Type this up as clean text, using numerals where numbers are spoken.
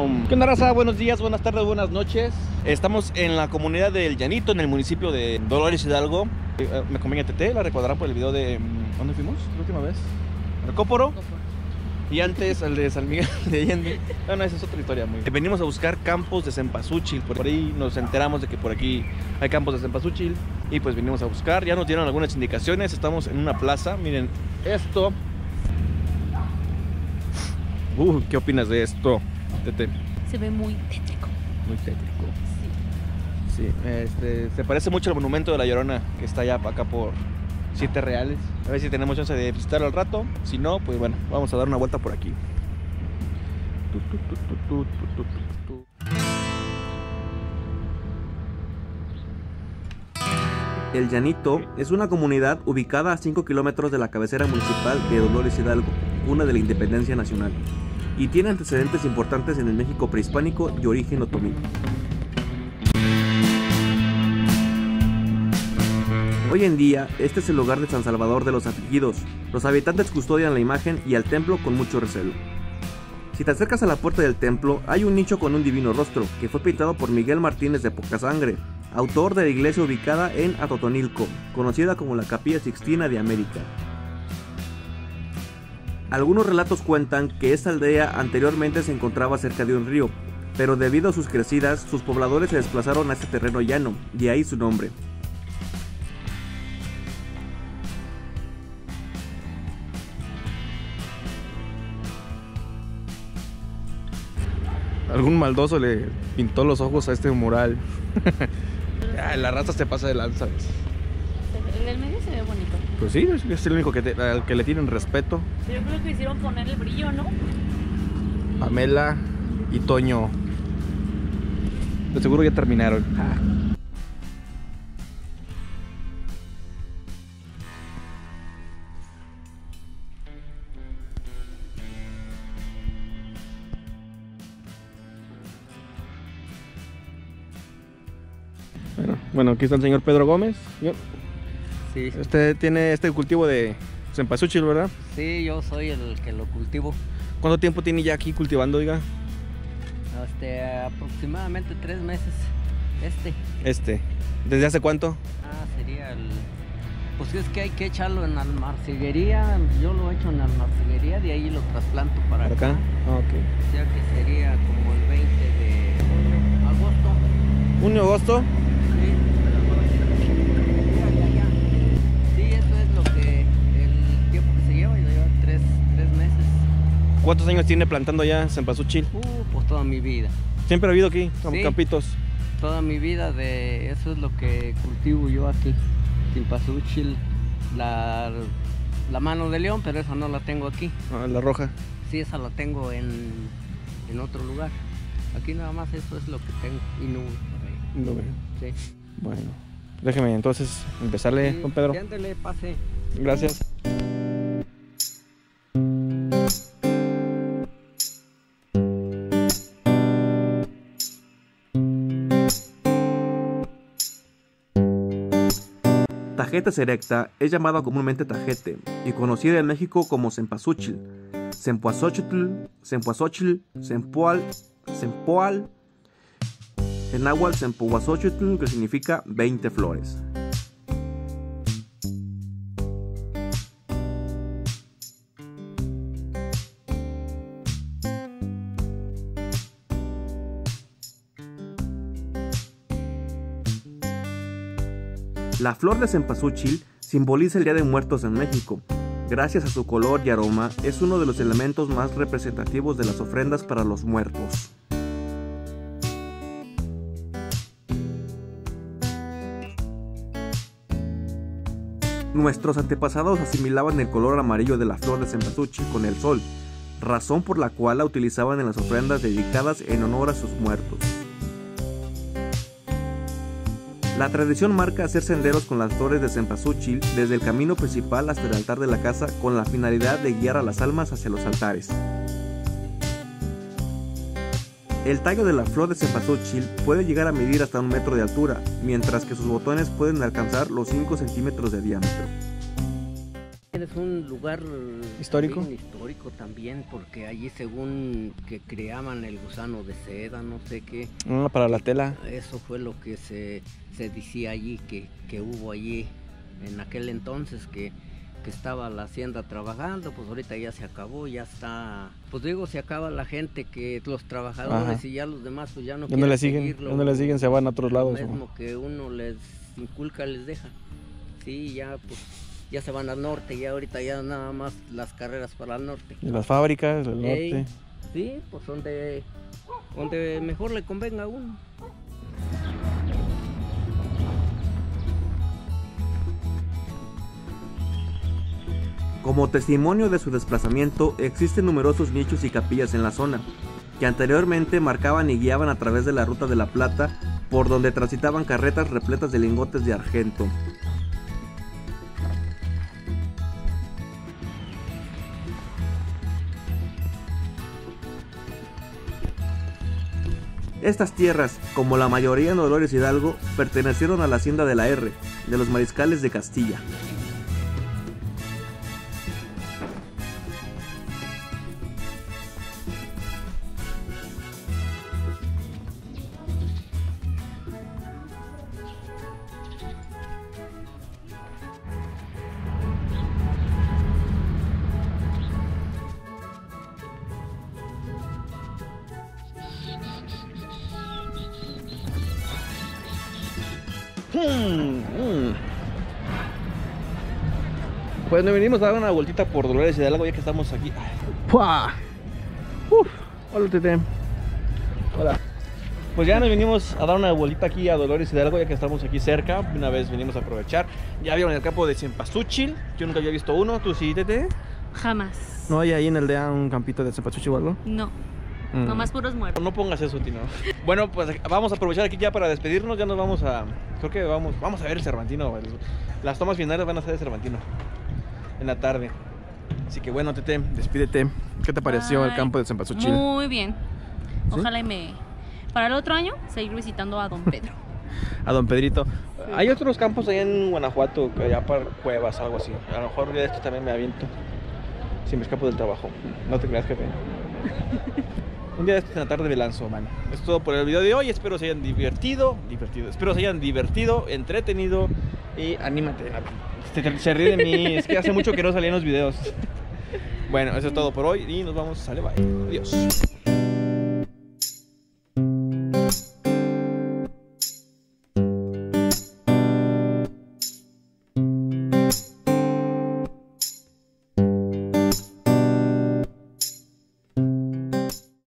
¿Qué onda, raza? Buenos días, buenas tardes, buenas noches. Estamos en la comunidad del Llanito, en el municipio de Dolores Hidalgo. Me acompaña Tete, la recordarán por el video de... ¿Dónde fuimos la última vez? Recóporo. Y antes el de San Miguel de Allende. Bueno, esa es otra historia muy... Venimos a buscar campos de cempasúchil. Por ahí nos enteramos de que por aquí hay campos de cempasúchil. Y pues venimos a buscar. Ya nos dieron algunas indicaciones. Estamos en una plaza. Miren esto. ¿Qué opinas de esto, Tete? Se ve muy tétrico. Muy tétrico. Sí. Se parece mucho al monumento de la Llorona, que está allá acá por 7 reales. A ver si tenemos chance de visitarlo al rato. Si no, pues bueno, vamos a dar una vuelta por aquí. El Llanito es una comunidad ubicada a 5 kilómetros de la cabecera municipal de Dolores Hidalgo, cuna de la independencia nacional, y tiene antecedentes importantes en el México prehispánico y origen otomí. Hoy en día, este es el hogar de San Salvador de los Afligidos. Los habitantes custodian la imagen y al templo con mucho recelo. Si te acercas a la puerta del templo, hay un nicho con un divino rostro, que fue pintado por Miguel Martínez de Pocasangre, autor de la iglesia ubicada en Atotonilco, conocida como la Capilla Sixtina de América. Algunos relatos cuentan que esta aldea anteriormente se encontraba cerca de un río, pero debido a sus crecidas, sus pobladores se desplazaron a este terreno llano, y ahí su nombre. Algún maldoso le pintó los ojos a este mural. La raza se pasa de lanza. El del medio se ve bonito. Pues sí, es el único al que le tienen respeto. Pero yo creo que hicieron poner el brillo, ¿no? Pamela y Toño. De seguro ya terminaron. Bueno, aquí está el señor Pedro Gómez. Sí. Usted tiene este cultivo de cempasúchil, ¿verdad? Sí, yo soy el que lo cultivo. ¿Cuánto tiempo tiene ya aquí cultivando, oiga? Aproximadamente 3 meses. ¿Desde hace cuánto? Sería el... Pues es que hay que echarlo en almarcillería. Yo lo echo en almarcillería, de ahí lo trasplanto para acá. Ok. Ya que sería como el 20 de agosto. ¿1 de agosto? Sí, eso es lo que el tiempo que se lleva, ya lleva 3 meses. ¿Cuántos años tiene plantando ya cempasúchil? Pues toda mi vida. ¿Siempre ha habido aquí, Sí, campitos? Toda mi vida, eso es lo que cultivo yo aquí. Cempasúchil, la mano de león, pero esa no la tengo aquí. La roja. Sí, esa la tengo en otro lugar. Aquí nada más eso es lo que tengo y no. Sí. Bueno, déjeme entonces empezarle, Sí, don Pedro. sí, ándale, pase. Gracias. Tajeta erecta es llamada comúnmente tajete y conocida en México como cempasúchil, cempoazóchitl, cempoal, en náhuatl cempohuazóchitl, que significa 20 flores. La flor de cempasúchil simboliza el Día de Muertos en México. Gracias a su color y aroma, es uno de los elementos más representativos de las ofrendas para los muertos. Nuestros antepasados asimilaban el color amarillo de la flor de cempasúchil con el sol, razón por la cual la utilizaban en las ofrendas dedicadas en honor a sus muertos. La tradición marca hacer senderos con las flores de cempasúchil desde el camino principal hasta el altar de la casa con la finalidad de guiar a las almas hacia los altares. El tallo de la flor de cempasúchil puede llegar a medir hasta 1 metro de altura, mientras que sus botones pueden alcanzar los 5 centímetros de diámetro. es un lugar ¿Histórico? bien histórico también, porque allí según que criaban el gusano de seda, no sé qué. Para la tela. Eso fue lo que se decía allí, que hubo allí en aquel entonces, que estaba la hacienda trabajando. Pues ahorita ya se acabó, ya está, pues digo, se acaba la gente, que los trabajadores. Ajá. Y ya los demás pues ya no quieren le siguen, se van a otros lados. Lo mismo que uno les inculca, les deja. Sí, ya pues ya se van al norte, ya ahorita ya nada más las carreras para el norte. Y las fábricas del norte. Sí, pues donde mejor le convenga a uno. Como testimonio de su desplazamiento, existen numerosos nichos y capillas en la zona, que anteriormente marcaban y guiaban a través de la Ruta de la Plata, por donde transitaban carretas repletas de lingotes de argento. Estas tierras, como la mayoría en Dolores Hidalgo, pertenecieron a la hacienda de la R, de los mariscales de Castilla. Pues nos venimos a dar una vueltita por Dolores Hidalgo ya que estamos aquí. ¡Pua! Hola, Tete. Hola. Pues ya nos venimos a dar una vueltita aquí a Dolores Hidalgo ya que estamos aquí cerca. Una vez venimos a aprovechar. Ya vieron el campo de Cempasúchil. Yo nunca había visto uno. ¿Tú sí, Tete? Jamás. ¿No hay ahí en el DEA un campito de Cempasúchil o algo? No. Nomás puros muertos. No pongas eso, Tino. Bueno, pues vamos a aprovechar aquí ya para despedirnos. Ya nos vamos a... Creo que vamos a ver el Cervantino. Las tomas finales van a ser de Cervantino en la tarde. Así que bueno, Tete, despídete. ¿Qué te pareció el campo de Cempasúchil? Muy bien. ¿Sí? Ojalá para el otro año seguir visitando a Don Pedro. A Don Pedrito. Sí. Hay otros campos allá en Guanajuato, allá para Cuevas, algo así. A lo mejor de esto también me aviento. Si me escapo del trabajo. No te creas, jefe. Un día de en la tarde me lanzo, man. Es todo por el video de hoy. Espero se hayan divertido. Espero se hayan divertido, entretenido. Y anímate. Se ríe de mí. Es que hace mucho que no salían los videos. Bueno, eso es todo por hoy. Y nos vamos. Sale, bye. Adiós.